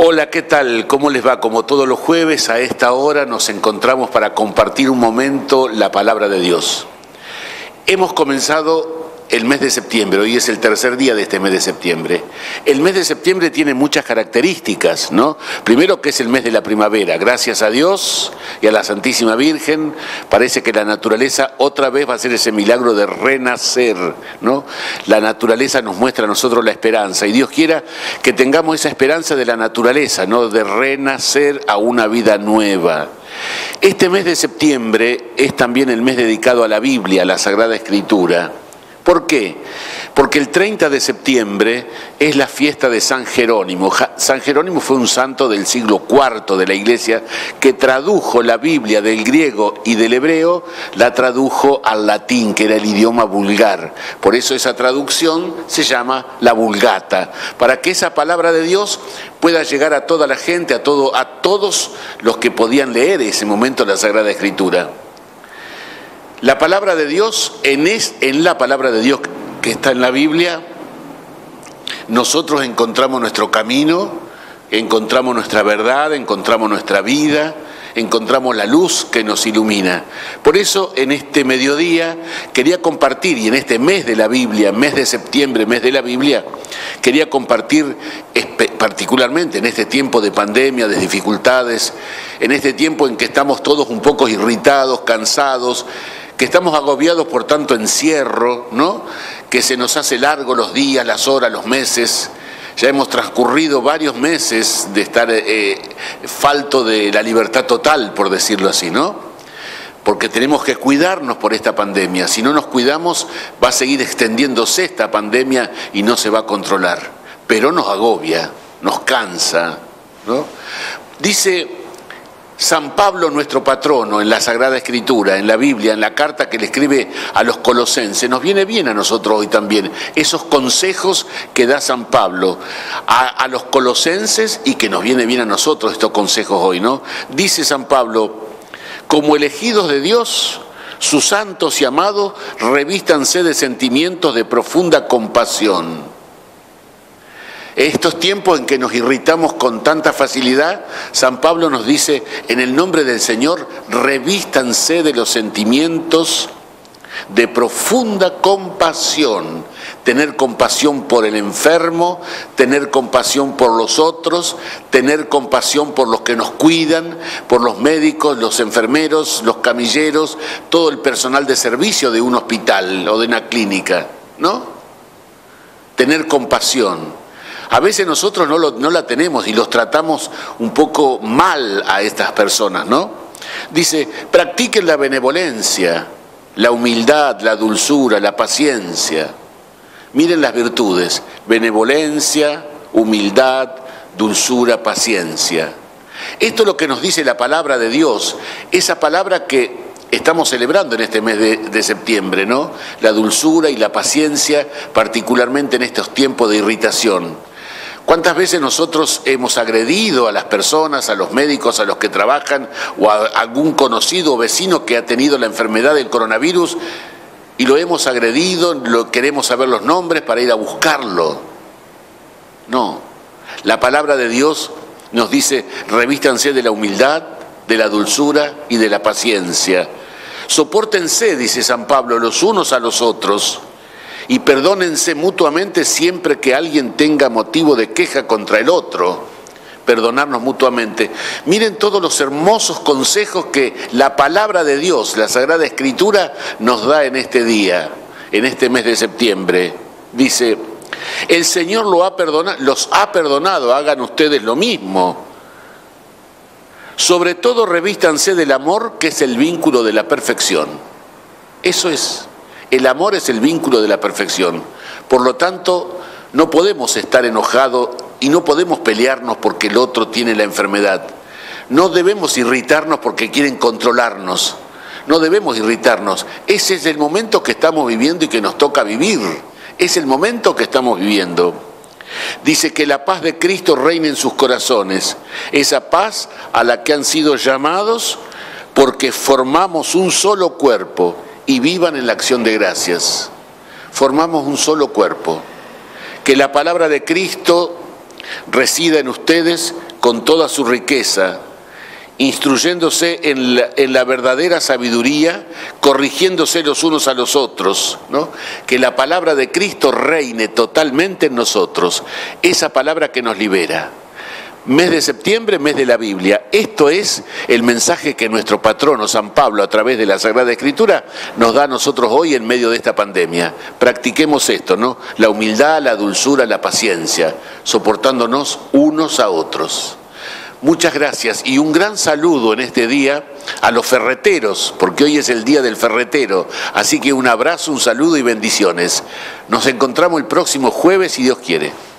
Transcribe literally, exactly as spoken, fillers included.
Hola, ¿qué tal? ¿Cómo les va? Como todos los jueves a esta hora nos encontramos para compartir un momento la palabra de Dios. Hemos comenzado el mes de septiembre, hoy es el tercer día de este mes de septiembre. El mes de septiembre tiene muchas características, ¿no? Primero que es el mes de la primavera, gracias a Dios y a la Santísima Virgen, parece que la naturaleza otra vez va a hacer ese milagro de renacer, ¿no? La naturaleza nos muestra a nosotros la esperanza y Dios quiera que tengamos esa esperanza de la naturaleza, ¿no? De renacer a una vida nueva. Este mes de septiembre es también el mes dedicado a la Biblia, a la Sagrada Escritura. ¿Por qué? Porque el treinta de septiembre es la fiesta de San Jerónimo. San Jerónimo fue un santo del siglo cuarto de la Iglesia que tradujo la Biblia del griego y del hebreo, la tradujo al latín, que era el idioma vulgar. Por eso esa traducción se llama la Vulgata, para que esa palabra de Dios pueda llegar a toda la gente, a, todo, a todos los que podían leer en ese momento la Sagrada Escritura. La palabra de Dios, en, es, en la palabra de Dios que está en la Biblia, nosotros encontramos nuestro camino, encontramos nuestra verdad, encontramos nuestra vida, encontramos la luz que nos ilumina. Por eso en este mediodía quería compartir, y en este mes de la Biblia, mes de septiembre, mes de la Biblia, quería compartir particularmente en este tiempo de pandemia, de dificultades, en este tiempo en que estamos todos un poco irritados, cansados, que estamos agobiados por tanto encierro, ¿no? Que se nos hace largo los días, las horas, los meses. Ya hemos transcurrido varios meses de estar eh, falto de la libertad total, por decirlo así, ¿no? Porque tenemos que cuidarnos por esta pandemia. Si no nos cuidamos, va a seguir extendiéndose esta pandemia y no se va a controlar. Pero nos agobia, nos cansa, ¿no? Dice San Pablo, nuestro patrono, en la Sagrada Escritura, en la Biblia, en la carta que le escribe a los colosenses, nos viene bien a nosotros hoy también, esos consejos que da San Pablo a, a los colosenses y que nos viene bien a nosotros estos consejos hoy, ¿no? Dice San Pablo: como elegidos de Dios, sus santos y amados, revístanse de sentimientos de profunda compasión. Estos tiempos en que nos irritamos con tanta facilidad, San Pablo nos dice, en el nombre del Señor, revístanse de los sentimientos de profunda compasión. Tener compasión por el enfermo, tener compasión por los otros, tener compasión por los que nos cuidan, por los médicos, los enfermeros, los camilleros, todo el personal de servicio de un hospital o de una clínica, ¿no? Tener compasión. A veces nosotros no, lo, no la tenemos y los tratamos un poco mal a estas personas, ¿no? Dice, practiquen la benevolencia, la humildad, la dulzura, la paciencia. Miren las virtudes: benevolencia, humildad, dulzura, paciencia. Esto es lo que nos dice la palabra de Dios, esa palabra que estamos celebrando en este mes de, de septiembre, ¿no? La dulzura y la paciencia, particularmente en estos tiempos de irritación. ¿Cuántas veces nosotros hemos agredido a las personas, a los médicos, a los que trabajan, o a algún conocido o vecino que ha tenido la enfermedad del coronavirus, y lo hemos agredido, lo, queremos saber los nombres para ir a buscarlo? No. La palabra de Dios nos dice, revístanse de la humildad, de la dulzura y de la paciencia. Sopórtense, dice San Pablo, los unos a los otros, y perdónense mutuamente siempre que alguien tenga motivo de queja contra el otro. Perdonarnos mutuamente. Miren todos los hermosos consejos que la palabra de Dios, la Sagrada Escritura, nos da en este día, en este mes de septiembre. Dice, el Señor lo ha perdonado, los ha perdonado, hagan ustedes lo mismo. Sobre todo revístanse del amor, que es el vínculo de la perfección. Eso es. El amor es el vínculo de la perfección. Por lo tanto, no podemos estar enojados y no podemos pelearnos porque el otro tiene la enfermedad. No debemos irritarnos porque quieren controlarnos. No debemos irritarnos. Ese es el momento que estamos viviendo y que nos toca vivir. Es el momento que estamos viviendo. Dice que la paz de Cristo reine en sus corazones. Esa paz a la que han sido llamados porque formamos un solo cuerpo. Y vivan en la acción de gracias. Formamos un solo cuerpo. Que la palabra de Cristo resida en ustedes con toda su riqueza, instruyéndose en la, en la verdadera sabiduría, corrigiéndose los unos a los otros, ¿no? Que la palabra de Cristo reine totalmente en nosotros, esa palabra que nos libera. Mes de septiembre, mes de la Biblia. Esto es el mensaje que nuestro patrono San Pablo, a través de la Sagrada Escritura, nos da a nosotros hoy en medio de esta pandemia. Practiquemos esto, ¿no? La humildad, la dulzura, la paciencia, soportándonos unos a otros. Muchas gracias y un gran saludo en este día a los ferreteros, porque hoy es el día del ferretero. Así que un abrazo, un saludo y bendiciones. Nos encontramos el próximo jueves, si Dios quiere.